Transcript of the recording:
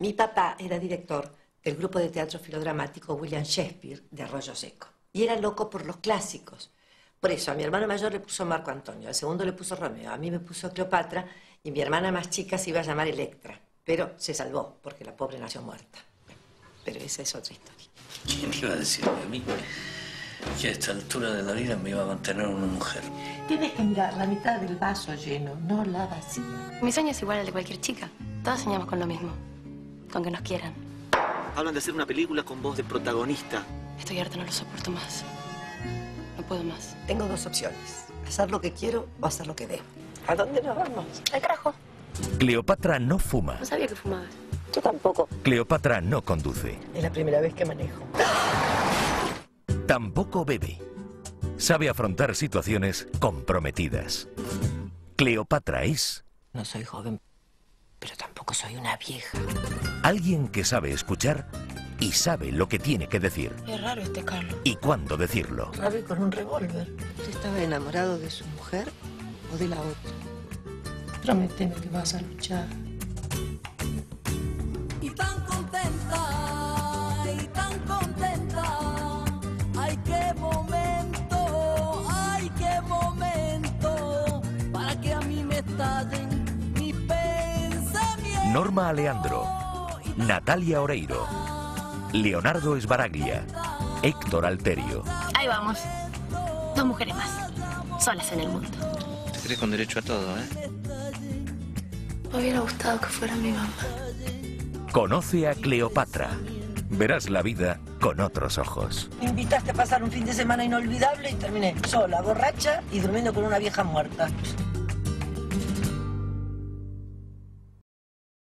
Mi papá era director del grupo de teatro filodramático William Shakespeare de Arroyo Seco. Y era loco por los clásicos. Por eso a mi hermano mayor le puso Marco Antonio, al segundo le puso Romeo, a mí me puso Cleopatra y mi hermana más chica se iba a llamar Electra. Pero se salvó porque la pobre nació muerta. Pero esa es otra historia. ¿Quién iba a decirme a mí que a esta altura de la vida me iba a mantener una mujer? Tienes que mirar la mitad del vaso lleno, no la vacía. Mi sueño es igual al de cualquier chica. Todas soñamos con lo mismo. Con que nos quieran. Hablan de hacer una película con voz de protagonista. Estoy harta, no lo soporto más. No puedo más. Tengo dos opciones. Hacer lo que quiero o hacer lo que debo. ¿A dónde nos vamos? Al carajo. Cleopatra no fuma. No sabía que fumabas. Yo tampoco. Cleopatra no conduce. Es la primera vez que manejo. Tampoco bebe. Sabe afrontar situaciones comprometidas. Cleopatra es No soy joven, pero tampoco soy una vieja. alguien que sabe escuchar y sabe lo que tiene que decir Es raro este Carlos. y cuándo decirlo. Rabi con un revólver. ¿Usted estaba enamorado de su mujer o de la otra? Prométeme que vas a luchar. Y tan contenta, y tan contenta. Ay, qué momento, para que a mí me estallen mis pensamientos. Norma Aleandro, Natalia Oreiro, Leonardo Esbaraglia, Héctor Alterio. Ahí vamos. 2 mujeres más. Solas en el mundo. Te crees con derecho a todo, ¿eh? Me hubiera gustado que fuera mi mamá. Conoce a Cleopatra. Verás la vida con otros ojos. Me invitaste a pasar un fin de semana inolvidable y terminé sola, borracha y durmiendo con una vieja muerta.